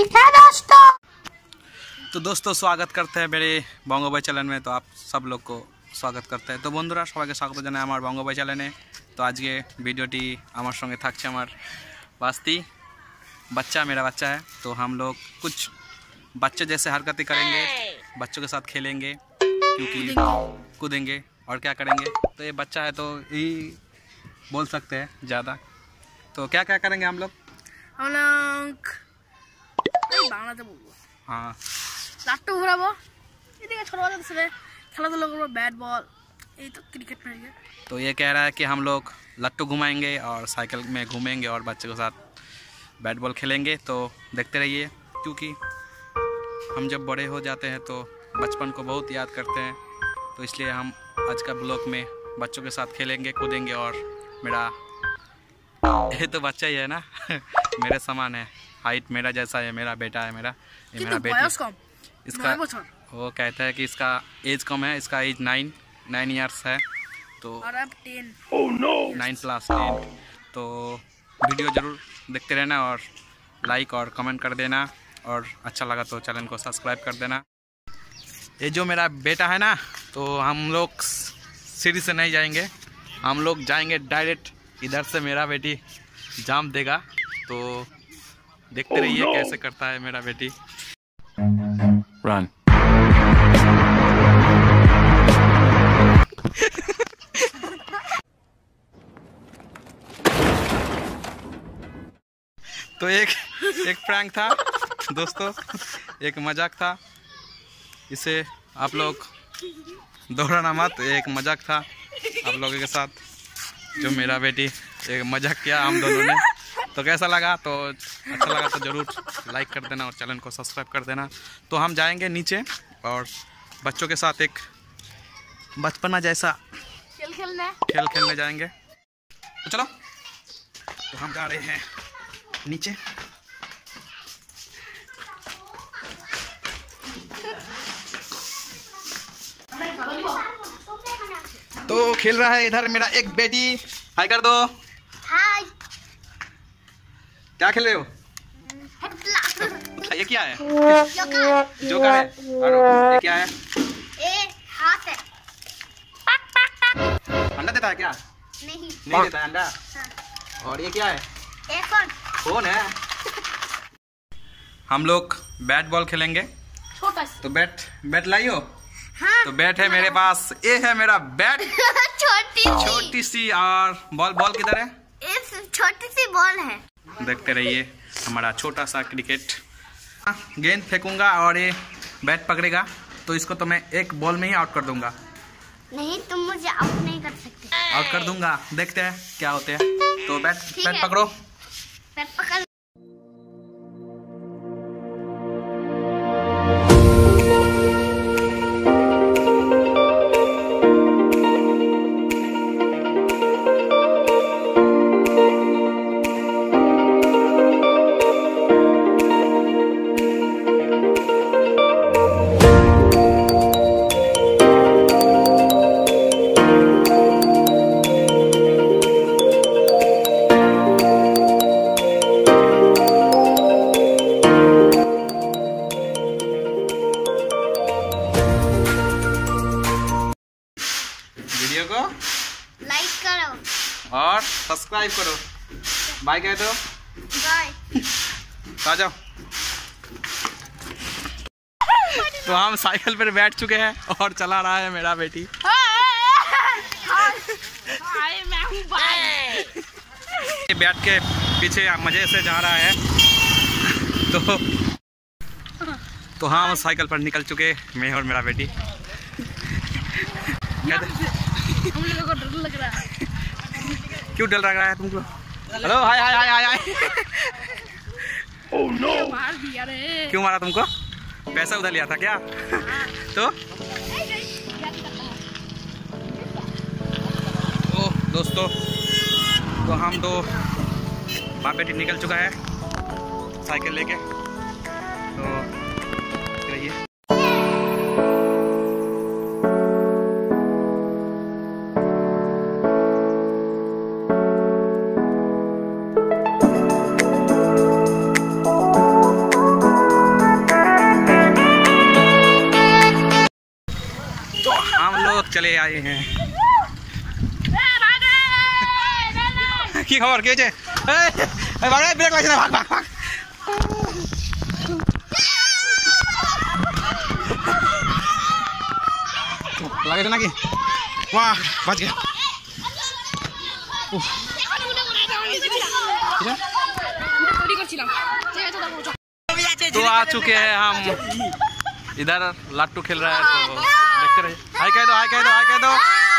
है दोस्तों। तो दोस्तों स्वागत करते हैं मेरे बंगो भाई चैनल में। तो आप सब लोग को स्वागत करते हैं। तो बंधुरा सबाइके स्वागत জানাই আমার बंगो भाई चैनले। तो आज के ভিডিওটি আমার संगे থাকছে আমার बास्ती बच्चा, मेरा बच्चा है। तो हम लोग कुछ बच्चे जैसे हरकतें करेंगे, बच्चों के साथ खेलेंगे, क्योंकि कूदेंगे और क्या करेंगे। तो ये बच्चा है तो यही बोल सकते हैं ज़्यादा। तो क्या क्या करेंगे हम लोग? हाँ, লাট্টু ঘোরাবো, এদিকে ছোট বাচ্চাদের সাথে খেলাধুলা করবো, ব্যাট বল, এই তো ক্রিকেট খেলবে। तो ये कह रहा है कि हम लोग लट्टू घुमाएंगे और साइकिल में घूमेंगे और बच्चों के साथ बैट बॉल खेलेंगे। तो देखते रहिए, क्योंकि हम जब बड़े हो जाते हैं तो बचपन को बहुत याद करते हैं। तो इसलिए हम आज का ब्लॉग में बच्चों के साथ खेलेंगे, कूदेंगे। और मेरा ये तो बच्चा ही है ना मेरे समान है, हाइट मेरा जैसा है, मेरा बेटा है, मेरा ये मेरा बेटी। इसका वो कहता है कि इसका एज कम है, इसका एज 9 ईयर्स है। तो 9+10। तो वीडियो ज़रूर देखते रहना और लाइक और कमेंट कर देना, और अच्छा लगा तो चैनल को सब्सक्राइब कर देना। ये जो मेरा बेटा है ना, तो हम लोग सीढ़ी से नहीं जाएंगे, हम लोग जाएंगे डायरेक्ट इधर से। मेरा बेटी जाम देगा, तो देखते रहिए कैसे करता है मेरा बेटी। रन। तो एक प्रैंक था दोस्तों, एक मजाक था, इसे आप लोग दोहराना मत। एक मजाक था आप लोगों के साथ, जो मेरा बेटी एक मजाक किया हम दोनों ने। तो कैसा लगा? तो अच्छा लगा तो ज़रूर लाइक कर देना और चैनल को सब्सक्राइब कर देना। तो हम जाएंगे नीचे और बच्चों के साथ एक बचपना जैसा खेल खेलने जाएंगे। तो चलो, तो हम जा रहे हैं नीचे। तो खेल रहा है इधर मेरा एक बेटी। हाय कर दो। हाय। क्या खेल रहे हो? ये क्या है? जोकर है। और ये क्या है? हाथ है। अंडा देता है क्या? नहीं देता है अंडा। और ये क्या है? फोन है। हम लोग बैट बॉल खेलेंगे। छोटा तो बैट लाइयो। हाँ। तो बैट है मेरे पास, ये है मेरा बैट। छोटी सी। और बॉल किधर है? छोटी सी बॉल है। देखते रहिए हमारा छोटा सा क्रिकेट। गेंद फेंकूंगा और ये बैट पकड़ेगा, तो इसको तो मैं एक बॉल में ही आउट कर दूंगा। नहीं, तुम मुझे आउट नहीं कर सकते। आउट कर दूंगा, देखते हैं क्या होते हैं। तो बैट पकड़ो। बैट पकड़। वीडियो को लाइक करो और सब्सक्राइब करो। बाय कह दो। बाय। आ जाओ। तो हम साइकिल पर बैठ चुके हैं और चला रहा है मेरा बेटी। ये बैठ के पीछे मजे से जा रहा है। तो हम साइकिल पर निकल चुके, मैं और मेरा बेटी। हम लोगों को डर लग रहा है। क्यों डर लग रहा है तुमको? हेलो, हाय हाय हाय हाय। ओह नो, मार दिया रे। क्यों मारा तुमको? पैसा उधर लिया था क्या? तो दोस्तों, तो हम दो बाप बेटी निकल चुका है साइकिल लेके। तो रहिए। चले आए हैं। की खबर के जे भाग ब्रेक लगे भाग भाग भाग लगे ना कि वाह बच गया। तो आ चुके हैं हम इधर, लाट्टू खेल रहा है तो देखते रहिए। हाय कह दो, हाय कह दो, हाय कह दो।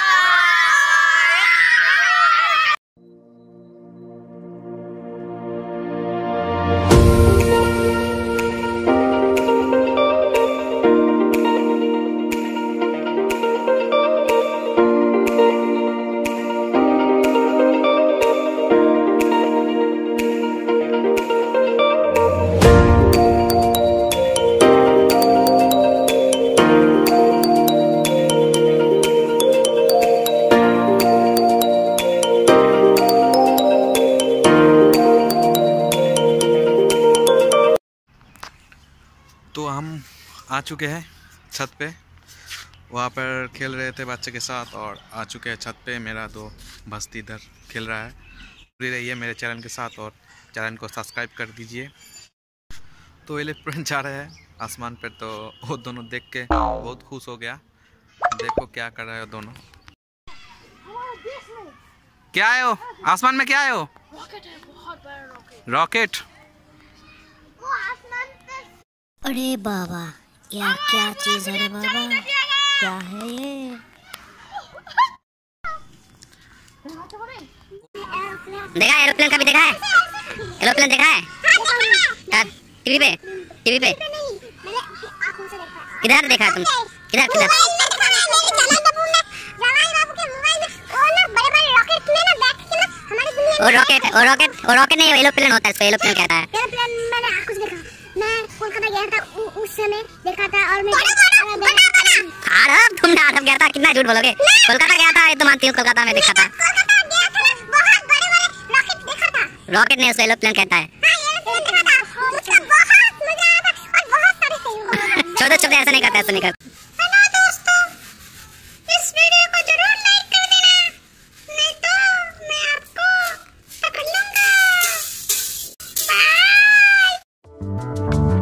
तो हम आ चुके हैं छत पे, वहाँ पर खेल रहे थे बच्चे के साथ और आ चुके हैं छत पे। मेरा दो भस्ती इधर खेल रहा है। जुड़ी रहिए मेरे चैनल के साथ और चैनल को सब्सक्राइब कर दीजिए। तो एरोप्लेन जा रहे हैं आसमान पर, तो वो दोनों देख के बहुत खुश हो गया। देखो क्या कर रहे हो दोनों। क्या है वो आसमान में, क्या है वो? रॉकेट है, बहुत बड़ा रॉकेट। रॉकेट? अरे बाबा यार, क्या चीज है रे बाबा, क्या है ये? देखा एरोप्लेन का भी देखा है? एरोप्लेन देखा है टीवी पे? टीवी पे किधर देखा है तुम? किधर किधर? वो रॉकेट नहीं, एरोप्लेन होता है, इसको एरोप्लेन कहता है। एरोप्लेन मैंने आंखों से देखा। मैं कोलकाता गया था, उस समय देखा था। और मैं अरब, तुमने अरब गया था? कितना झूठ बोलोगे। कोलकाता गया था, ये तो मानती हूँ, कोलकाता में देखा था। रॉकेट नहीं, उसको एरोप्लेन कहता है। छोड़ो छोड़ो, ऐसा नहीं करता, ऐसा नहीं करता। मैं आपको पकड़ लूंगा। बाय।